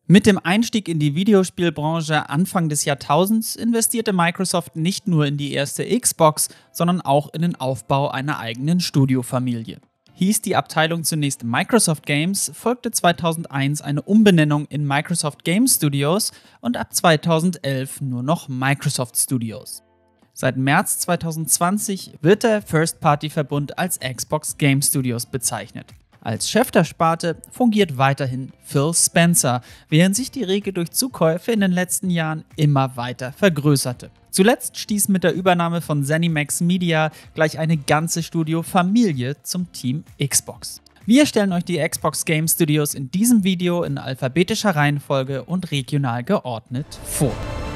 Mit dem Einstieg in die Videospielbranche Anfang des Jahrtausends investierte Microsoft nicht nur in die erste Xbox, sondern auch in den Aufbau einer eigenen Studiofamilie. Hieß die Abteilung zunächst Microsoft Games, folgte 2001 eine Umbenennung in Microsoft Game Studios und ab 2011 nur noch Microsoft Studios. Seit März 2020 wird der First-Party-Verbund als Xbox Game Studios bezeichnet. Als Chef der Sparte fungiert weiterhin Phil Spencer, während sich die Riege durch Zukäufe in den letzten Jahren immer weiter vergrößerte. Zuletzt stieß mit der Übernahme von ZeniMax Media gleich eine ganze Studiofamilie zum Team Xbox. Wir stellen euch die Xbox Game Studios in diesem Video in alphabetischer Reihenfolge und regional geordnet vor.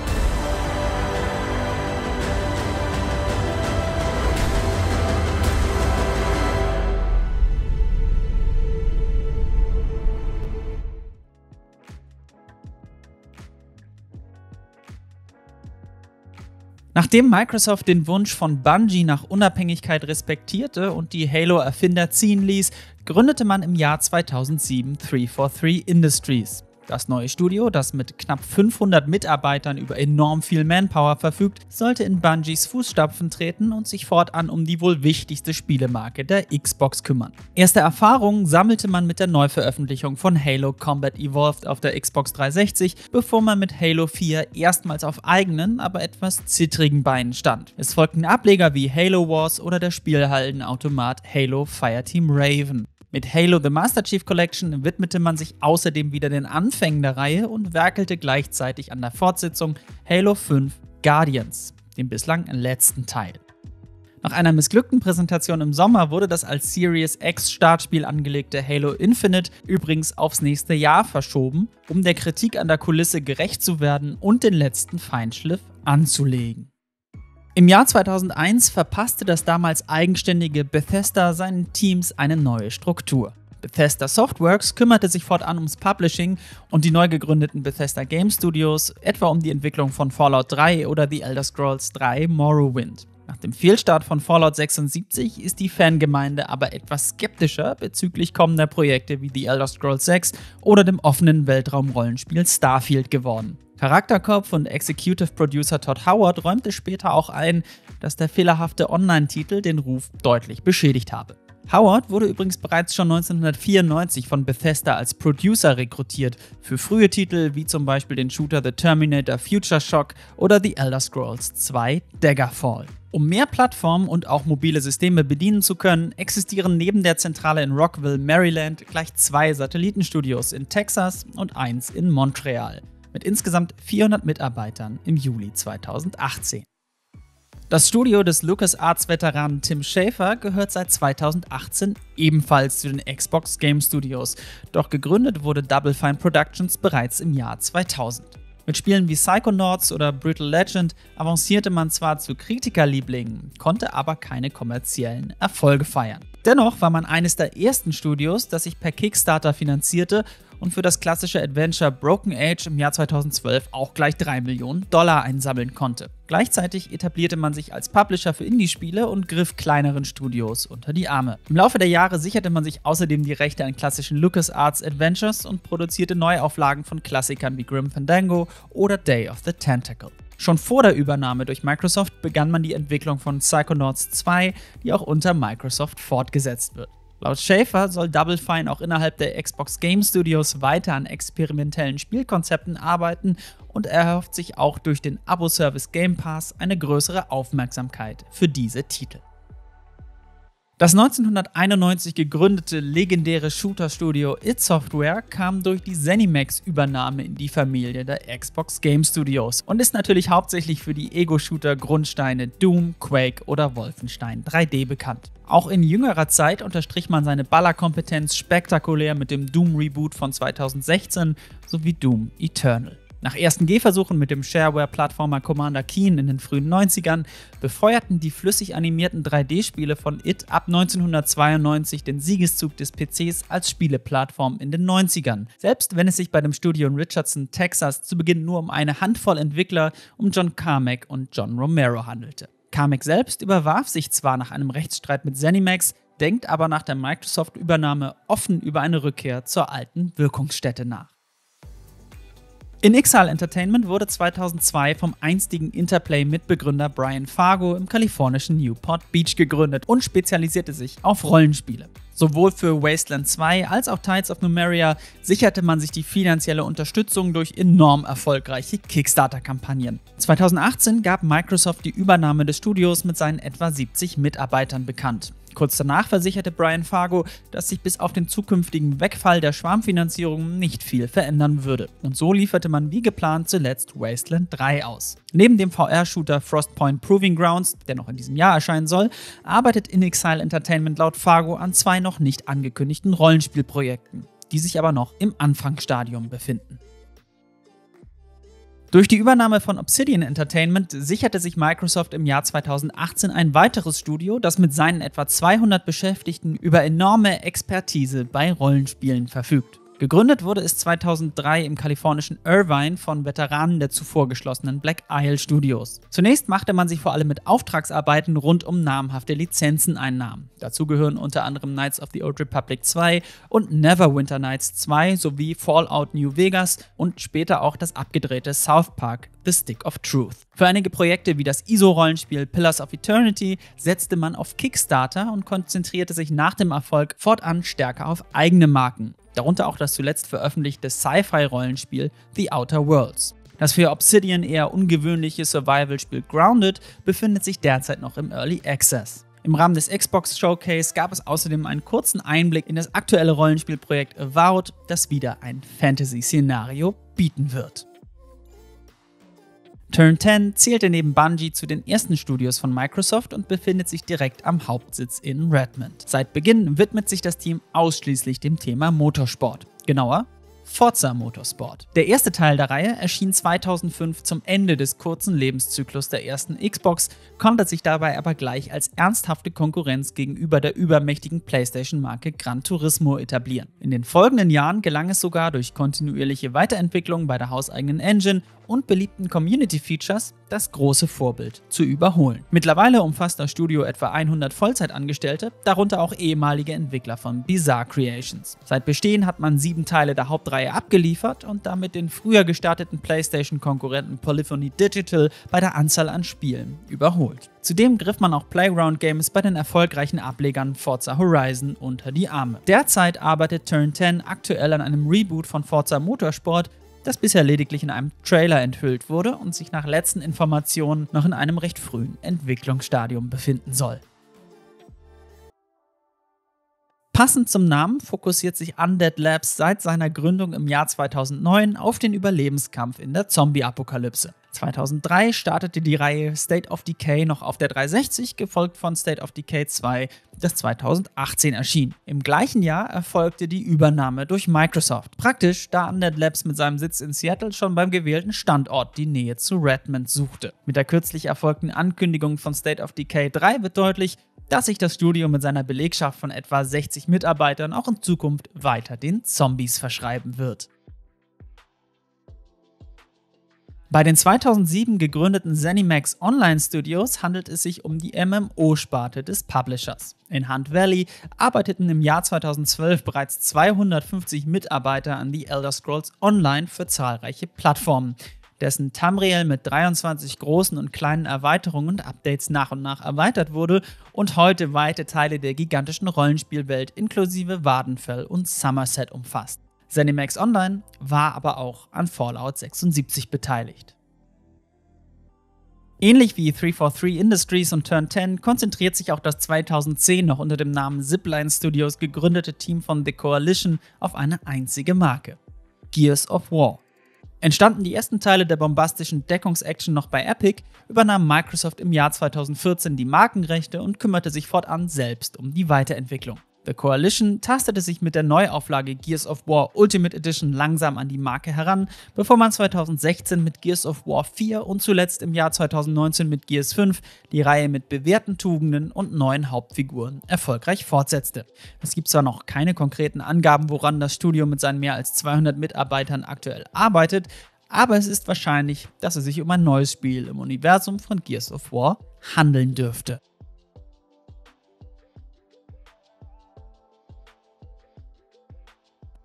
Nachdem Microsoft den Wunsch von Bungie nach Unabhängigkeit respektierte und die Halo-Erfinder ziehen ließ, gründete man im Jahr 2007 343 Industries. Das neue Studio, das mit knapp 500 Mitarbeitern über enorm viel Manpower verfügt, sollte in Bungies Fußstapfen treten und sich fortan um die wohl wichtigste Spielemarke der Xbox kümmern. Erste Erfahrungen sammelte man mit der Neuveröffentlichung von Halo Combat Evolved auf der Xbox 360, bevor man mit Halo 4 erstmals auf eigenen, aber etwas zittrigen Beinen stand. Es folgten Ableger wie Halo Wars oder der Spielhallenautomat Halo Fireteam Raven. Mit Halo The Master Chief Collection widmete man sich außerdem wieder den Anfängen der Reihe und werkelte gleichzeitig an der Fortsetzung Halo 5 Guardians, dem bislang letzten Teil. Nach einer missglückten Präsentation im Sommer wurde das als Series X Startspiel angelegte Halo Infinite übrigens aufs nächste Jahr verschoben, um der Kritik an der Kulisse gerecht zu werden und den letzten Feinschliff anzulegen. Im Jahr 2001 verpasste das damals eigenständige Bethesda seinen Teams eine neue Struktur. Bethesda Softworks kümmerte sich fortan ums Publishing und die neu gegründeten Bethesda Game Studios etwa um die Entwicklung von Fallout 3 oder The Elder Scrolls 3 Morrowind. Nach dem Fehlstart von Fallout 76 ist die Fangemeinde aber etwas skeptischer bezüglich kommender Projekte wie The Elder Scrolls 6 oder dem offenen Weltraumrollenspiel Starfield geworden. Charakterkopf und Executive Producer Todd Howard räumte später auch ein, dass der fehlerhafte Online-Titel den Ruf deutlich beschädigt habe. Howard wurde übrigens bereits schon 1994 von Bethesda als Producer rekrutiert, für frühe Titel wie zum Beispiel den Shooter The Terminator Future Shock oder The Elder Scrolls 2 Daggerfall. Um mehr Plattformen und auch mobile Systeme bedienen zu können, existieren neben der Zentrale in Rockville, Maryland, gleich 2 Satellitenstudios in Texas und 1 in Montreal, mit insgesamt 400 Mitarbeitern im Juli 2018. Das Studio des LucasArts-Veteranen Tim Schafer gehört seit 2018 ebenfalls zu den Xbox Game Studios, doch gegründet wurde Double Fine Productions bereits im Jahr 2000. Mit Spielen wie Psychonauts oder Brutal Legend avancierte man zwar zu Kritikerlieblingen, konnte aber keine kommerziellen Erfolge feiern. Dennoch war man eines der ersten Studios, das sich per Kickstarter finanzierte und für das klassische Adventure Broken Age im Jahr 2012 auch gleich $3 Millionen einsammeln konnte. Gleichzeitig etablierte man sich als Publisher für Indie-Spiele und griff kleineren Studios unter die Arme. Im Laufe der Jahre sicherte man sich außerdem die Rechte an klassischen LucasArts Adventures und produzierte Neuauflagen von Klassikern wie Grim Fandango oder Day of the Tentacle. Schon vor der Übernahme durch Microsoft begann man die Entwicklung von Psychonauts 2, die auch unter Microsoft fortgesetzt wird. Laut Schafer soll Double Fine auch innerhalb der Xbox Game Studios weiter an experimentellen Spielkonzepten arbeiten und er erhofft sich auch durch den Abo-Service Game Pass eine größere Aufmerksamkeit für diese Titel. Das 1991 gegründete legendäre Shooter-Studio id Software kam durch die ZeniMax-Übernahme in die Familie der Xbox Game Studios und ist natürlich hauptsächlich für die Ego-Shooter-Grundsteine Doom, Quake oder Wolfenstein 3D bekannt. Auch in jüngerer Zeit unterstrich man seine Ballerkompetenz spektakulär mit dem Doom-Reboot von 2016 sowie Doom Eternal. Nach ersten Gehversuchen mit dem Shareware-Plattformer Commander Keen in den frühen 90ern befeuerten die flüssig animierten 3D-Spiele von id ab 1992 den Siegeszug des PCs als Spieleplattform in den 90ern, selbst wenn es sich bei dem Studio in Richardson, Texas zu Beginn nur um eine Handvoll Entwickler um John Carmack und John Romero handelte. Carmack selbst überwarf sich zwar nach einem Rechtsstreit mit ZeniMax, denkt aber nach der Microsoft-Übernahme offen über eine Rückkehr zur alten Wirkungsstätte nach. inXile Entertainment wurde 2002 vom einstigen Interplay-Mitbegründer Brian Fargo im kalifornischen Newport Beach gegründet und spezialisierte sich auf Rollenspiele. Sowohl für Wasteland 2 als auch Tides of Numeria sicherte man sich die finanzielle Unterstützung durch enorm erfolgreiche Kickstarter-Kampagnen. 2018 gab Microsoft die Übernahme des Studios mit seinen etwa 70 Mitarbeitern bekannt. Kurz danach versicherte Brian Fargo, dass sich bis auf den zukünftigen Wegfall der Schwarmfinanzierung nicht viel verändern würde. Und so lieferte man wie geplant zuletzt Wasteland 3 aus. Neben dem VR-Shooter Frostpoint Proving Grounds, der noch in diesem Jahr erscheinen soll, arbeitet inXile Entertainment laut Fargo an 2 noch nicht angekündigten Rollenspielprojekten, die sich aber noch im Anfangsstadium befinden. Durch die Übernahme von Obsidian Entertainment sicherte sich Microsoft im Jahr 2018 ein weiteres Studio, das mit seinen etwa 200 Beschäftigten über enorme Expertise bei Rollenspielen verfügt. Gegründet wurde es 2003 im kalifornischen Irvine von Veteranen der zuvor geschlossenen Black Isle Studios. Zunächst machte man sich vor allem mit Auftragsarbeiten rund um namhafte Lizenzeneinnahmen. Dazu gehören unter anderem Knights of the Old Republic 2 und Neverwinter Nights 2 sowie Fallout New Vegas und später auch das abgedrehte South Park The Stick of Truth. Für einige Projekte wie das ISO-Rollenspiel Pillars of Eternity setzte man auf Kickstarter und konzentrierte sich nach dem Erfolg fortan stärker auf eigene Marken. Darunter auch das zuletzt veröffentlichte Sci-Fi-Rollenspiel The Outer Worlds. Das für Obsidian eher ungewöhnliche Survival-Spiel Grounded befindet sich derzeit noch im Early Access. Im Rahmen des Xbox Showcase gab es außerdem einen kurzen Einblick in das aktuelle Rollenspielprojekt Avowed, das wieder ein Fantasy-Szenario bieten wird. Turn 10 zählte neben Bungie zu den ersten Studios von Microsoft und befindet sich direkt am Hauptsitz in Redmond. Seit Beginn widmet sich das Team ausschließlich dem Thema Motorsport. Genauer, Forza Motorsport. Der erste Teil der Reihe erschien 2005 zum Ende des kurzen Lebenszyklus der ersten Xbox, konnte sich dabei aber gleich als ernsthafte Konkurrenz gegenüber der übermächtigen PlayStation-Marke Gran Turismo etablieren. In den folgenden Jahren gelang es sogar durch kontinuierliche Weiterentwicklung bei der hauseigenen Engine und beliebten Community-Features, das große Vorbild zu überholen. Mittlerweile umfasst das Studio etwa 100 Vollzeitangestellte, darunter auch ehemalige Entwickler von Bizarre Creations. Seit Bestehen hat man 7 Teile der Hauptreihe abgeliefert und damit den früher gestarteten PlayStation-Konkurrenten Polyphony Digital bei der Anzahl an Spielen überholt. Zudem griff man auch Playground Games bei den erfolgreichen Ablegern Forza Horizon unter die Arme. Derzeit arbeitet Turn 10 aktuell an einem Reboot von Forza Motorsport, das bisher lediglich in einem Trailer enthüllt wurde und sich nach letzten Informationen noch in einem recht frühen Entwicklungsstadium befinden soll. Passend zum Namen fokussiert sich Undead Labs seit seiner Gründung im Jahr 2009 auf den Überlebenskampf in der Zombie-Apokalypse. 2003 startete die Reihe State of Decay noch auf der 360, gefolgt von State of Decay 2, das 2018 erschien. Im gleichen Jahr erfolgte die Übernahme durch Microsoft. Praktisch, da Undead Labs mit seinem Sitz in Seattle schon beim gewählten Standort die Nähe zu Redmond suchte. Mit der kürzlich erfolgten Ankündigung von State of Decay 3 wird deutlich, dass sich das Studio mit seiner Belegschaft von etwa 60 Mitarbeitern auch in Zukunft weiter den Zombies verschreiben wird. Bei den 2007 gegründeten ZeniMax Online Studios handelt es sich um die MMO-Sparte des Publishers. In Hunt Valley arbeiteten im Jahr 2012 bereits 250 Mitarbeiter an The Elder Scrolls Online für zahlreiche Plattformen, dessen Tamriel mit 23 großen und kleinen Erweiterungen und Updates nach und nach erweitert wurde und heute weite Teile der gigantischen Rollenspielwelt inklusive Vvardenfell und Somerset umfasst. ZeniMax Online war aber auch an Fallout 76 beteiligt. Ähnlich wie 343 Industries und Turn 10 konzentriert sich auch das 2010 noch unter dem Namen Zipline Studios gegründete Team von The Coalition auf eine einzige Marke: Gears of War. Entstanden die ersten Teile der bombastischen Deckungsaction noch bei Epic, übernahm Microsoft im Jahr 2014 die Markenrechte und kümmerte sich fortan selbst um die Weiterentwicklung. The Coalition tastete sich mit der Neuauflage Gears of War Ultimate Edition langsam an die Marke heran, bevor man 2016 mit Gears of War 4 und zuletzt im Jahr 2019 mit Gears 5 die Reihe mit bewährten Tugenden und neuen Hauptfiguren erfolgreich fortsetzte. Es gibt zwar noch keine konkreten Angaben, woran das Studio mit seinen mehr als 200 Mitarbeitern aktuell arbeitet, aber es ist wahrscheinlich, dass es sich um ein neues Spiel im Universum von Gears of War handeln dürfte.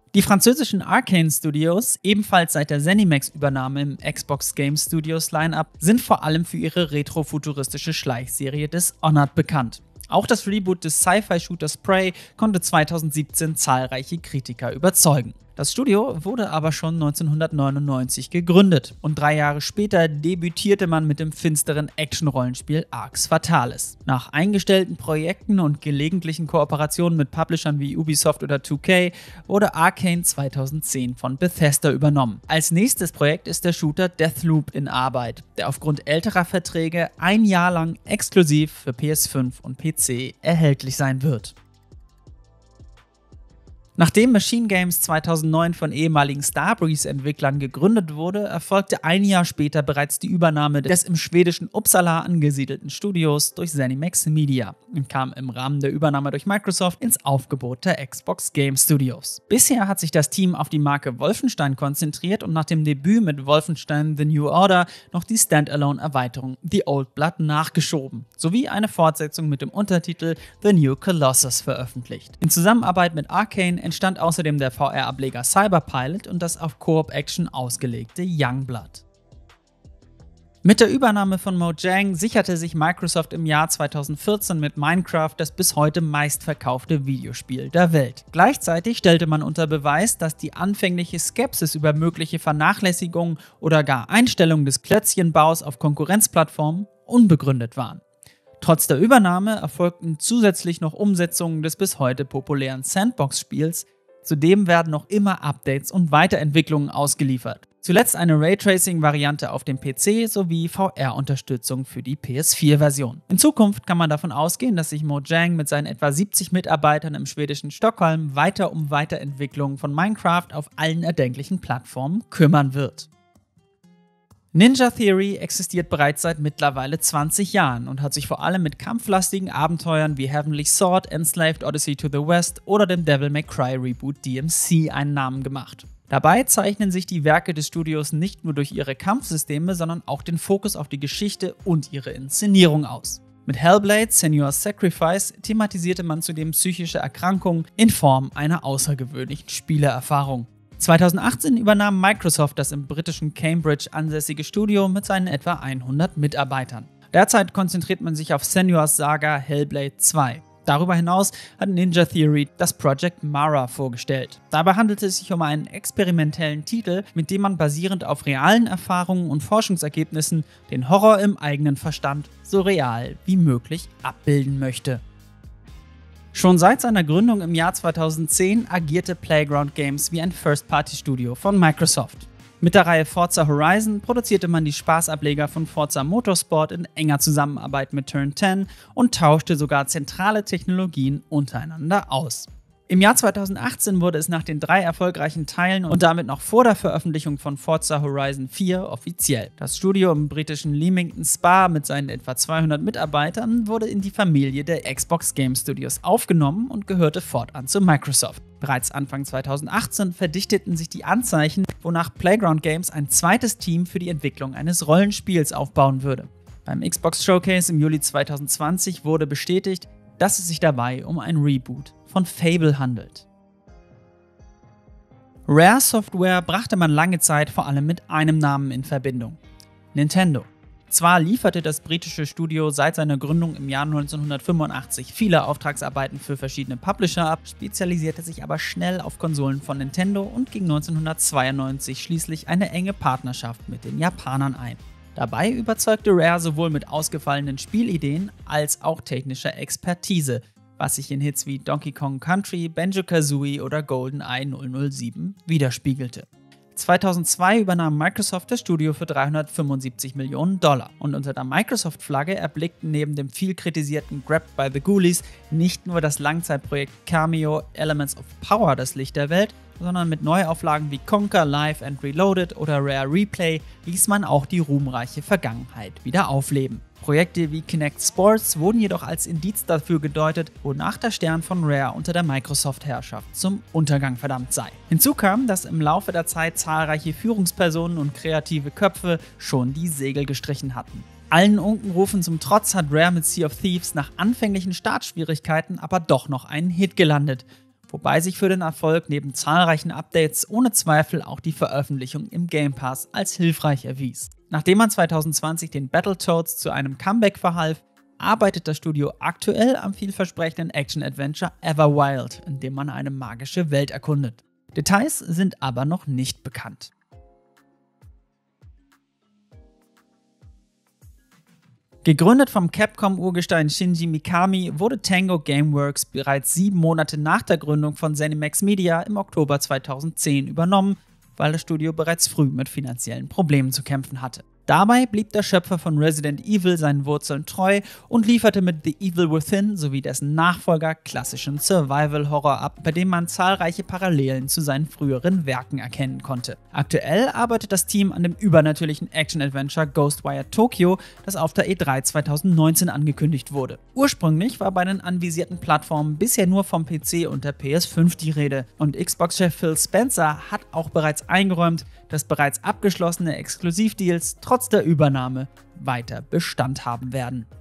Die französischen Arcane Studios, ebenfalls seit der ZeniMax-Übernahme im Xbox Game Studios Line-Up, sind vor allem für ihre retrofuturistische Schleichserie Dishonored bekannt. Auch das Reboot des Sci-Fi-Shooters Prey konnte 2017 zahlreiche Kritiker überzeugen. Das Studio wurde aber schon 1999 gegründet und 3 Jahre später debütierte man mit dem finsteren Action-Rollenspiel Arx Fatalis. Nach eingestellten Projekten und gelegentlichen Kooperationen mit Publishern wie Ubisoft oder 2K wurde Arcane 2010 von Bethesda übernommen. Als nächstes Projekt ist der Shooter Deathloop in Arbeit, der aufgrund älterer Verträge 1 Jahr lang exklusiv für PS5 und PC erhältlich sein wird. Nachdem Machine Games 2009 von ehemaligen Starbreeze-Entwicklern gegründet wurde, erfolgte 1 Jahr später bereits die Übernahme des im schwedischen Uppsala angesiedelten Studios durch ZeniMax Media und kam im Rahmen der Übernahme durch Microsoft ins Aufgebot der Xbox Game Studios. Bisher hat sich das Team auf die Marke Wolfenstein konzentriert und nach dem Debüt mit Wolfenstein The New Order noch die Standalone-Erweiterung The Old Blood nachgeschoben, sowie eine Fortsetzung mit dem Untertitel The New Colossus veröffentlicht. In Zusammenarbeit mit Arcane entstand außerdem der VR-Ableger Cyberpilot und das auf Koop-Action ausgelegte Youngblood. Mit der Übernahme von Mojang sicherte sich Microsoft im Jahr 2014 mit Minecraft das bis heute meistverkaufte Videospiel der Welt. Gleichzeitig stellte man unter Beweis, dass die anfängliche Skepsis über mögliche Vernachlässigung oder gar Einstellung des Klötzchenbaus auf Konkurrenzplattformen unbegründet waren. Trotz der Übernahme erfolgten zusätzlich noch Umsetzungen des bis heute populären Sandbox-Spiels. Zudem werden noch immer Updates und Weiterentwicklungen ausgeliefert. Zuletzt eine Raytracing-Variante auf dem PC sowie VR-Unterstützung für die PS4-Version. In Zukunft kann man davon ausgehen, dass sich Mojang mit seinen etwa 70 Mitarbeitern im schwedischen Stockholm weiter um Weiterentwicklungen von Minecraft auf allen erdenklichen Plattformen kümmern wird. Ninja Theory existiert bereits seit mittlerweile 20 Jahren und hat sich vor allem mit kampflastigen Abenteuern wie Heavenly Sword, Enslaved Odyssey to the West oder dem Devil May Cry Reboot DMC einen Namen gemacht. Dabei zeichnen sich die Werke des Studios nicht nur durch ihre Kampfsysteme, sondern auch den Fokus auf die Geschichte und ihre Inszenierung aus. Mit Hellblade: Senua's Sacrifice thematisierte man zudem psychische Erkrankungen in Form einer außergewöhnlichen Spielerfahrung. 2018 übernahm Microsoft das im britischen Cambridge ansässige Studio mit seinen etwa 100 Mitarbeitern. Derzeit konzentriert man sich auf Senua's Saga Hellblade 2. Darüber hinaus hat Ninja Theory das Project Mara vorgestellt. Dabei handelt es sich um einen experimentellen Titel, mit dem man basierend auf realen Erfahrungen und Forschungsergebnissen den Horror im eigenen Verstand so real wie möglich abbilden möchte. Schon seit seiner Gründung im Jahr 2010 agierte Playground Games wie ein First-Party-Studio von Microsoft. Mit der Reihe Forza Horizon produzierte man die Spaßableger von Forza Motorsport in enger Zusammenarbeit mit Turn 10 und tauschte sogar zentrale Technologien untereinander aus. Im Jahr 2018 wurde es nach den 3 erfolgreichen Teilen und damit noch vor der Veröffentlichung von Forza Horizon 4 offiziell. Das Studio im britischen Leamington Spa mit seinen etwa 200 Mitarbeitern wurde in die Familie der Xbox Game Studios aufgenommen und gehörte fortan zu Microsoft. Bereits Anfang 2018 verdichteten sich die Anzeichen, wonach Playground Games ein zweites Team für die Entwicklung eines Rollenspiels aufbauen würde. Beim Xbox Showcase im Juli 2020 wurde bestätigt, dass es sich dabei um ein Reboot von Fable handelt. Rare Software brachte man lange Zeit vor allem mit einem Namen in Verbindung: Nintendo. Zwar lieferte das britische Studio seit seiner Gründung im Jahr 1985 viele Auftragsarbeiten für verschiedene Publisher ab, spezialisierte sich aber schnell auf Konsolen von Nintendo und ging 1992 schließlich eine enge Partnerschaft mit den Japanern ein. Dabei überzeugte Rare sowohl mit ausgefallenen Spielideen als auch technischer Expertise, was sich in Hits wie Donkey Kong Country, Banjo-Kazooie oder GoldenEye 007 widerspiegelte. 2002 übernahm Microsoft das Studio für $375 Millionen und unter der Microsoft-Flagge erblickten neben dem viel kritisierten Grabbed by the Ghoulies nicht nur das Langzeitprojekt Cameo Elements of Power das Licht der Welt, sondern mit Neuauflagen wie Conker Live and Reloaded oder Rare Replay ließ man auch die ruhmreiche Vergangenheit wieder aufleben. Projekte wie Kinect Sports wurden jedoch als Indiz dafür gedeutet, wonach der Stern von Rare unter der Microsoft-Herrschaft zum Untergang verdammt sei. Hinzu kam, dass im Laufe der Zeit zahlreiche Führungspersonen und kreative Köpfe schon die Segel gestrichen hatten. Allen Unkenrufen zum Trotz hat Rare mit Sea of Thieves nach anfänglichen Startschwierigkeiten aber doch noch einen Hit gelandet, wobei sich für den Erfolg neben zahlreichen Updates ohne Zweifel auch die Veröffentlichung im Game Pass als hilfreich erwies. Nachdem man 2020 den Battletoads zu einem Comeback verhalf, arbeitet das Studio aktuell am vielversprechenden Action-Adventure Everwild, in dem man eine magische Welt erkundet. Details sind aber noch nicht bekannt. Gegründet vom Capcom-Urgestein Shinji Mikami wurde Tango Gameworks bereits 7 Monate nach der Gründung von ZeniMax Media im Oktober 2010 übernommen, weil das Studio bereits früh mit finanziellen Problemen zu kämpfen hatte. Dabei blieb der Schöpfer von Resident Evil seinen Wurzeln treu und lieferte mit The Evil Within sowie dessen Nachfolger klassischen Survival-Horror ab, bei dem man zahlreiche Parallelen zu seinen früheren Werken erkennen konnte. Aktuell arbeitet das Team an dem übernatürlichen Action-Adventure Ghostwire Tokyo, das auf der E3 2019 angekündigt wurde. Ursprünglich war bei den anvisierten Plattformen bisher nur vom PC und der PS5 die Rede, und Xbox-Chef Phil Spencer hat auch bereits eingeräumt, dass bereits abgeschlossene Exklusivdeals trotz der Übernahme weiter Bestand haben werden.